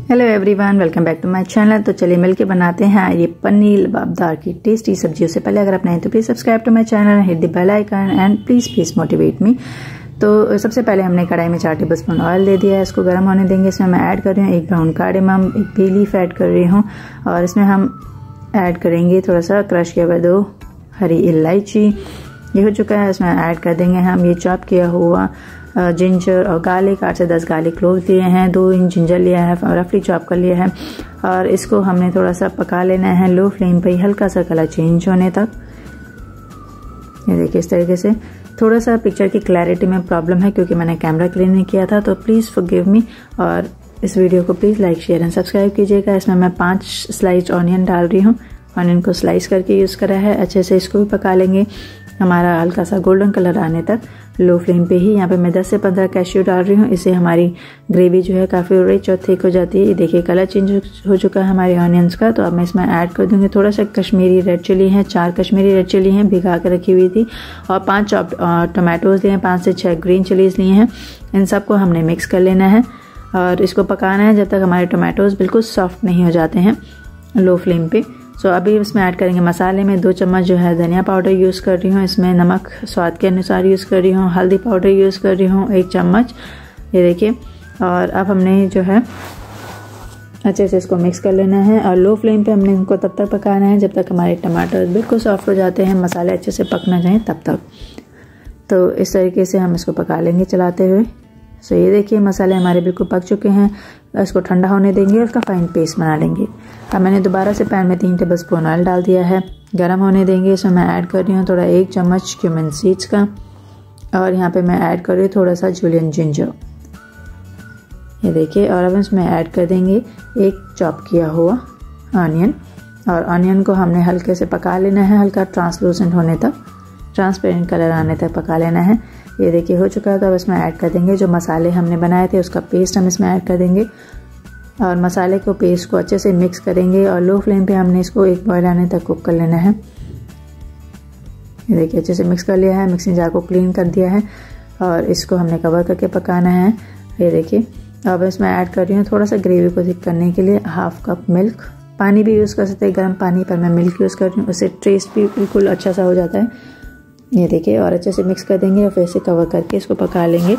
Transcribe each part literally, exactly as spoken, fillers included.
Hello everyone, welcome back to my channel. तो चलिए मिलके बनाते हैं ये पनीर लबाबदार की टेस्टी सब्जी। उससे पहले अगर आप नए तो please subscribe to my channel, hit the bell icon and please please motivate me. तो सबसे पहले हमने कढ़ाई में चार टेबल स्पून ऑयल दे दिया है, इसको गर्म होने देंगे। इसमें मैं ऐड कर रही हूँ एक ब्राउन कार्डेमम, एक बे लीफ ऐड कर रही हूँ और इसमें हम ऐड करेंगे थोड़ा सा क्रश किया हुआ दो हरी इलायची। ये हो चुका है, इसमें ऐड कर देंगे हम ये चॉप किया हुआ जिंजर और गार्लिक। आठ से दस गार्लिक क्लोव लिए हैं, दो इंच जिंजर लिया है, रफली चॉप कर लिया है और इसको हमने थोड़ा सा पका लेना है लो फ्लेम पे, हल्का सा कलर चेंज होने तक। ये देखिए इस तरीके से। थोड़ा सा पिक्चर की क्लैरिटी में प्रॉब्लम है क्योंकि मैंने कैमरा क्लीन नहीं किया था, तो प्लीज़ फॉरगिव मी। और इस वीडियो को please like share and subscribe कीजिएगा। इसमें मैं पाँच स्लाइस ऑनियन डाल रही हूँ, ऑनियन को स्लाइस करके यूज़ करा है। अच्छे से इसको भी पका लेंगे हमारा हल्का सा गोल्डन कलर आने तक लो फ्लेम पे ही। यहाँ पे मैं दस से पंद्रह कैश्यू डाल रही हूँ, इससे हमारी ग्रेवी जो है काफ़ी रिच और थिक हो जाती है। ये देखिए कलर चेंज हो चुका है हमारे ऑनियंस का। तो अब मैं इसमें ऐड कर दूँगी थोड़ा सा कश्मीरी रेड चिली है, चार कश्मीरी रेड चिली हैं भिगा कर रखी हुई थी, और पाँच चॉप टोमेटोज़ लिए हैं, पाँच से छः ग्रीन चिलीज़ लिए हैं। इन सबको हमने मिक्स कर लेना है और इसको पकाना है जब तक हमारे टोमेटोज़ बिल्कुल सॉफ्ट नहीं हो जाते हैं लो फ्लेम पे। सो so, अभी इसमें ऐड करेंगे मसाले में दो चम्मच जो है धनिया पाउडर यूज़ कर रही हूँ, इसमें नमक स्वाद के अनुसार यूज़ कर रही हूँ, हल्दी पाउडर यूज़ कर रही हूँ एक चम्मच, ये देखिए। और अब हमने जो है अच्छे से इसको मिक्स कर लेना है और लो फ्लेम पे हमने इनको तब तक पकाना है जब तक हमारे टमाटर बिल्कुल सॉफ्ट हो जाते हैं, मसाले अच्छे से पकना जाएँ तब तक। तो इस तरीके से हम इसको पका लेंगे चलाते हुए। सो so, ये देखिए मसाले हमारे बिल्कुल पक चुके हैं। इसको ठंडा होने देंगे और इसका फाइन पेस्ट बना लेंगे। अब मैंने दोबारा से पैन में तीन टेबल स्पून ऑयल डाल दिया है, गरम होने देंगे। इसमें मैं ऐड कर रही हूँ थोड़ा एक चम्मच क्यूमिन सीड्स का और यहाँ पे मैं ऐड कर रही हूँ थोड़ा सा जुलियन जिंजर, ये देखिए। और अब इसमें ऐड कर देंगे एक चॉप किया हुआ ऑनियन और ऑनियन को हमने हल्के से पका लेना है, हल्का ट्रांसलूसेंट होने तक, ट्रांसपेरेंट कलर आने तक पका लेना है। ये देखिए हो चुका है। तो अब इसमें ऐड कर देंगे जो मसाले हमने बनाए थे उसका पेस्ट हम इसमें ऐड कर देंगे और मसाले को पेस्ट को अच्छे से मिक्स करेंगे और लो फ्लेम पे हमने इसको एक बॉयल आने तक कुक कर लेना है। ये देखिए अच्छे से मिक्स कर लिया है, मिक्सिंग जार को क्लीन कर दिया है और इसको हमने कवर करके पकाना है। ये देखिए अब इसमें ऐड कर रही हूँ थोड़ा सा ग्रेवी को थिक करने के लिए हाफ कप मिल्क। पानी भी यूज़ कर सकते हैं गर्म पानी, पर मैं मिल्क यूज़ कर रही हूँ, उससे टेस्ट भी बिल्कुल अच्छा सा हो जाता है। ये देखिए और अच्छे से मिक्स कर देंगे और फिर से कवर करके इसको पका लेंगे।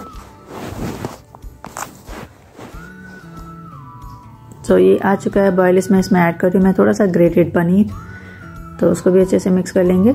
तो ये आ चुका है बॉयल। इसमें इसमें ऐड कर रही हूँ मैं थोड़ा सा ग्रेटेड पनीर, तो उसको भी अच्छे से मिक्स कर लेंगे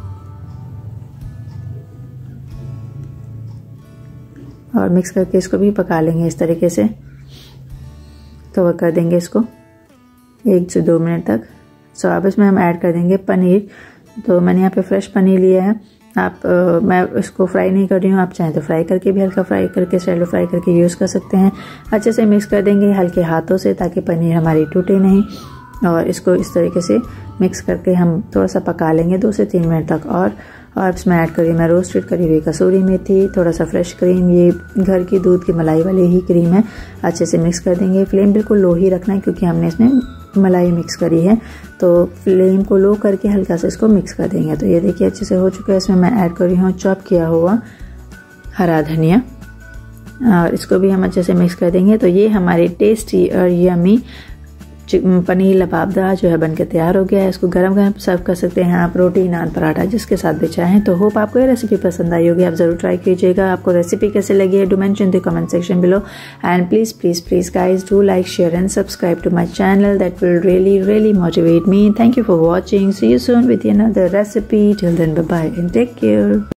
और मिक्स करके इसको भी पका लेंगे इस तरीके से। कवर कर देंगे इसको एक से दो मिनट तक। सो अब इसमें हम ऐड कर देंगे पनीर। तो मैंने यहाँ पे फ्रेश पनीर लिया है। आप आ, मैं इसको फ्राई नहीं कर रही हूँ, आप चाहें तो फ्राई करके भी हल्का फ्राई करके शैलो फ्राई करके यूज़ कर सकते हैं। अच्छे से मिक्स कर देंगे हल्के हाथों से ताकि पनीर हमारी टूटे नहीं, और इसको इस तरीके से मिक्स करके हम थोड़ा सा पका लेंगे दो से तीन मिनट तक। और और इसमें ऐड करिए मैं रोस्टेड करी हुई कसूरी मेथी, थोड़ा सा फ्रेश क्रीम, ये घर की दूध की मलाई वाली ही क्रीम है। अच्छे से मिक्स कर देंगे। फ्लेम बिल्कुल लो ही रखना है क्योंकि हमने इसमें मलाई मिक्स करी है, तो फ्लेम को लो करके हल्का से इसको मिक्स कर देंगे। तो ये देखिए अच्छे से हो चुका है। इसमें मैं ऐड कर रही हूँ चॉप किया हुआ हरा धनिया और इसको भी हम अच्छे से मिक्स कर देंगे। तो ये हमारी टेस्टी और यमी पनीर लबाबदार जो है बनके तैयार हो गया है। इसको गरम गरम सर्व कर सकते हैं आप, रोटी नान पराठा जिसके साथ भी चाहें। तो होप आपको ये रेसिपी पसंद आई होगी, आप ज़रूर ट्राई कीजिएगा। आपको रेसिपी कैसे लगी है do mention the comment section below and please please please guys do like share and subscribe to my channel, that will really really motivate me. Thank you for watching, see you soon with another recipe, till then bye bye and take care.